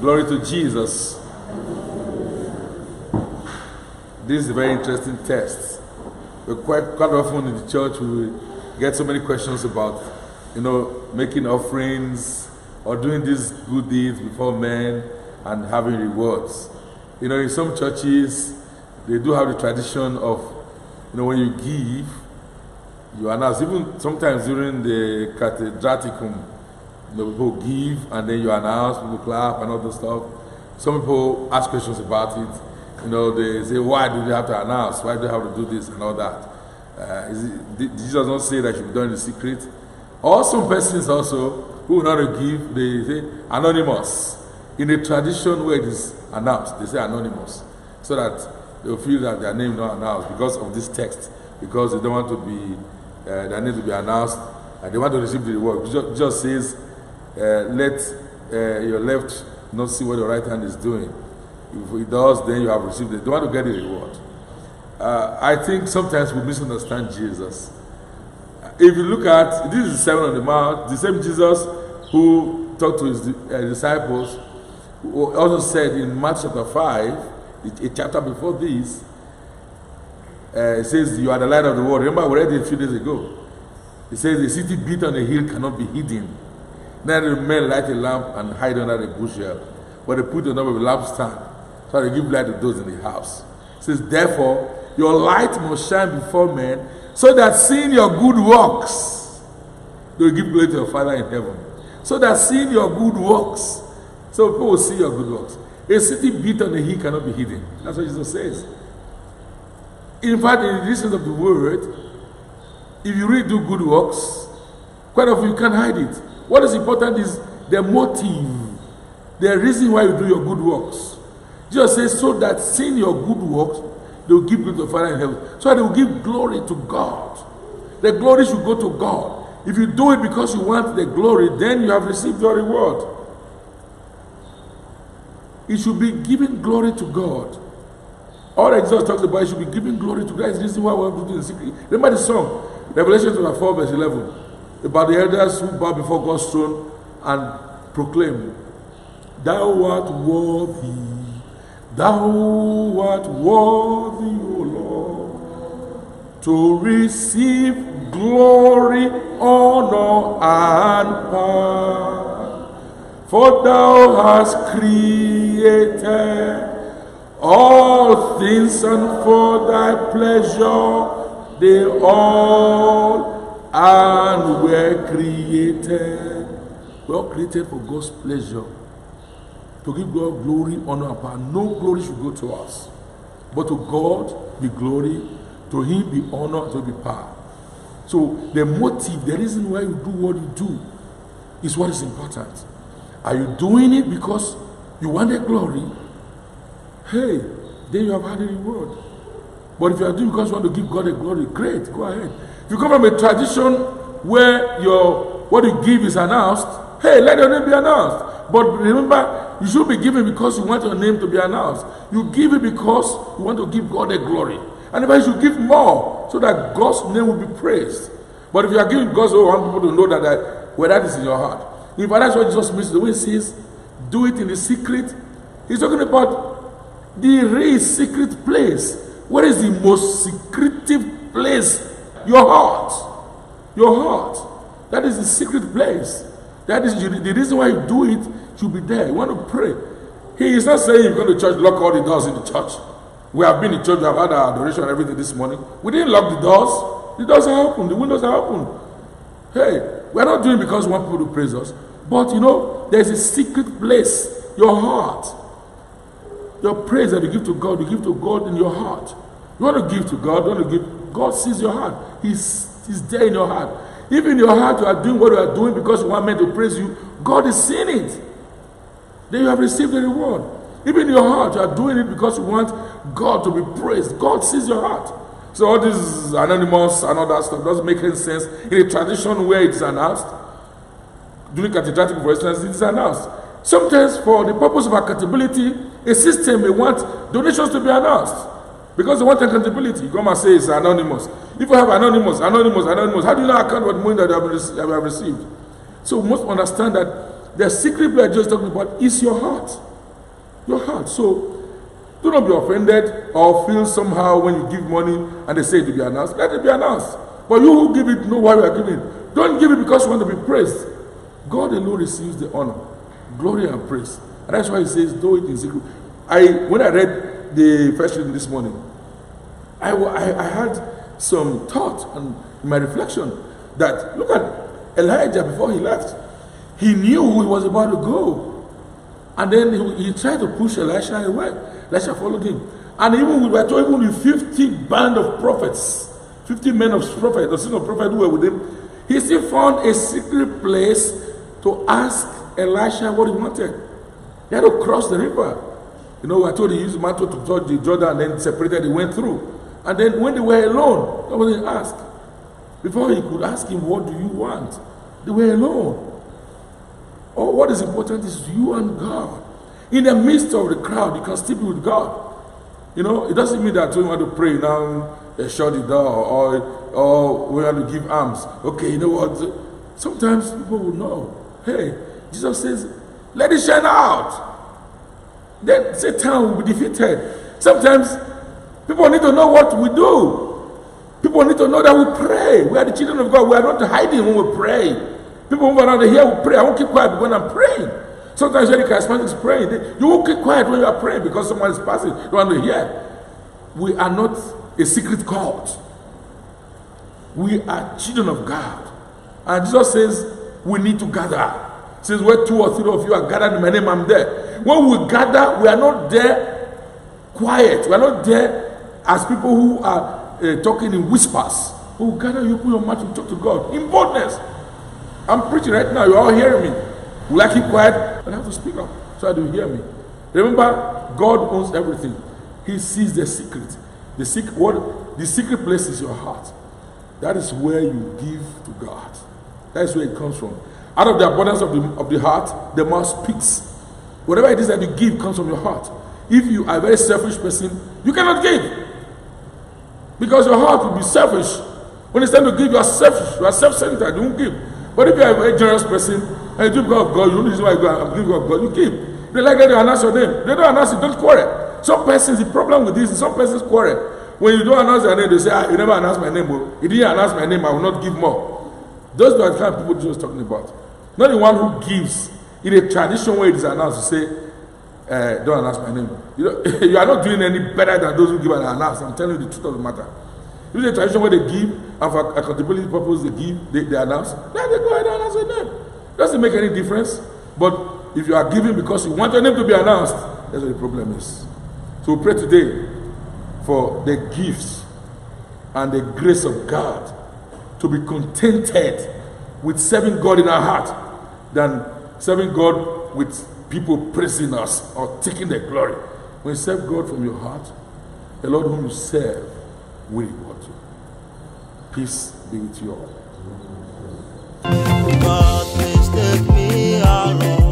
Glory to Jesus. This is a very interesting text. But quite often in the church we get so many questions about, making offerings or doing these good deeds before men and having rewards. In some churches, they do have the tradition of, when you give, you announce. Even sometimes during the cathedraticum, people give and then you announce, people clap and all that stuff. Some people ask questions about it. They say, why do they have to announce? Why do they have to do this and all that? Jesus don't say that should be done in secret. Or some persons also who will not give, they say anonymous. In a tradition where it is announced, they say anonymous. So that they will feel that their name is not announced because of this text. Because they don't want to be, their name to be announced. And they want to receive the reward. Jesus says, let your left not see what your right hand is doing. If it does, then you have received it. They want to get the reward. I think sometimes we misunderstand Jesus. If you look at, this is the Sermon on the Mount, the same Jesus who talked to his disciples, who also said in Matthew chapter 5, a chapter before this, it says, you are the light of the world. Remember, we read it a few days ago. It says, the city built on a hill cannot be hidden. Neither men light a lamp and hide under a bushel, but they put it on a lampstand, so they give light to those in the house. It says, therefore, your light must shine before men, so that seeing your good works, they will give glory to your Father in heaven. So that seeing your good works, so people will see your good works. A city built on a hill cannot be hidden. That's what Jesus says. In fact, in the distance of the word, if you really do good works, quite often you can't hide it. What is important is the motive, the reason why you do your good works. Jesus says, so that seeing your good works, they will give glory to the Father in heaven. So they will give glory to God. The glory should go to God. If you do it because you want the glory, then you have received your reward. It should be giving glory to God. All that Jesus talks about, it should be giving glory to God. It's the reason why we have to do the secret. Remember the song, Revelation 4 verse 11, about the elders who bow before God's throne and proclaim, thou art worthy. Thou art worthy, O Lord, to receive glory, honor, and power. For thou hast created all things, and for thy pleasure they all and were created. We are created for God's pleasure. To give God glory, honor, and power. No glory should go to us. But to God be glory, to Him be honor, to be power. So the motive, the reason why you do what you do is what is important. Are you doing it because you want the glory? Hey, then you have had a reward. But if you are doing it because you want to give God the glory, great, go ahead. If you come from a tradition where what you give is announced, hey, let your name be announced. But remember, you should be giving because you want your name to be announced. You give it because you want to give God the glory. And if you should give more so that God's name will be praised. But if you are giving God, so you want people to know that is in your heart. If that's what Jesus means, the way He says, do it in the secret. He's talking about the real secret place. What is the most secretive place? Your heart. Your heart. That is the secret place. That is the reason why you do it. Should be there. You want to pray. He is not saying you're going to church, lock all the doors in the church. We have been in church, we have had our adoration and everything this morning. We didn't lock the doors. The doors are open, the windows are open. Hey, we're not doing it because we want people to praise us. But there's a secret place, your heart. Your praise that you give to God in your heart. You want to give to God, you want to give, God sees your heart. He's there in your heart. If in your heart you are doing what you are doing because you want men to praise you, God is seeing it. Then you have received the reward. Even in your heart, you are doing it because you want God to be praised. God sees your heart. So all this anonymous and all that stuff doesn't make any sense. In a tradition where it's announced, during cathedratic, for instance, it is announced. Sometimes for the purpose of accountability, a system may want donations to be announced. Because they want accountability. You come and say it's anonymous. If you have anonymous, how do you not account for the money that you have received? So we must understand that the secret we are just talking about is your heart. Your heart. So do not be offended or feel somehow when you give money and they say it will be announced. Let it be announced. But you who give it, know why you are giving. Don't give it because you want to be praised. God alone receives the honor, glory, and praise. And that's why he says, do it in secret. When I read the first reading this morning, I had some thought and in my reflection that, look at Elijah before he left. He knew he was about to go. And then he tried to push Elisha away. Elisha followed him. And even with 50 band of prophets, 50 men of prophets, the sons of prophets who were with him, he still found a secret place to ask Elisha what he wanted. He had to cross the river. You know, I told you he used the mantle to touch the Jordan and then separated, he went through. And then when they were alone, nobody asked. Before he could ask him, what do you want? They were alone. Oh, what is important is you and God. In the midst of the crowd, you can still be with God. You know, it doesn't mean that when you want to pray now, shut the door, or we want to give alms. Okay, you know what? Sometimes people will know. Hey, Jesus says, let it shine out. Then Satan will be defeated. Sometimes people need to know what we do. People need to know that we pray. We are the children of God. We are not hiding when we pray. People move around here, we pray. I won't keep quiet when I'm praying. Sometimes when the charismatic is praying, you won't keep quiet when you are praying because someone is passing. You want to hear. We are not a secret cult. We are children of God. And Jesus says we need to gather. He says where 2 or 3 of you are gathered in my name, I'm there. When we gather, we are not there quiet. We are not there as people who are talking in whispers. Who gather, you put your mouth and talk to God in boldness. I'm preaching right now. You're all hearing me. Will I keep quiet? I have to speak up so that you hear me. Remember, God owns everything. He sees the secret. The secret place is your heart. That is where you give to God. That is where it comes from. Out of the abundance of the heart, the mouth speaks. Whatever it is that you give comes from your heart. If you are a very selfish person, you cannot give. Because your heart will be selfish. When it's time to give, you are selfish. You are self-centered. You won't give. But if you are a very generous person, and you give God of God, you don't reason why you go and give God of God, you give. They like that they announce your name. They don't announce it, don't quarrel. Some persons, the problem with this is some persons quarrel. When you don't announce your name, they say, you never announced my name. But you didn't announce my name, I will not give more. Those are the kind of people Jesus is talking about. Not the one who gives in a tradition where it is announced to say, don't announce my name. You are not doing any better than those who give and announce. I'm telling you the truth of the matter. If it's a tradition where they give, and for accountability purpose they give, they announce, then they go ahead and announce your name. Doesn't make any difference. But if you are giving because you want your name to be announced, that's what the problem is. So we pray today for the gifts and the grace of God to be contented with serving God in our heart than serving God with people praising us or taking the glory. When you serve God from your heart, the Lord whom you serve will reward you. Peace be with you all. God, please take me along.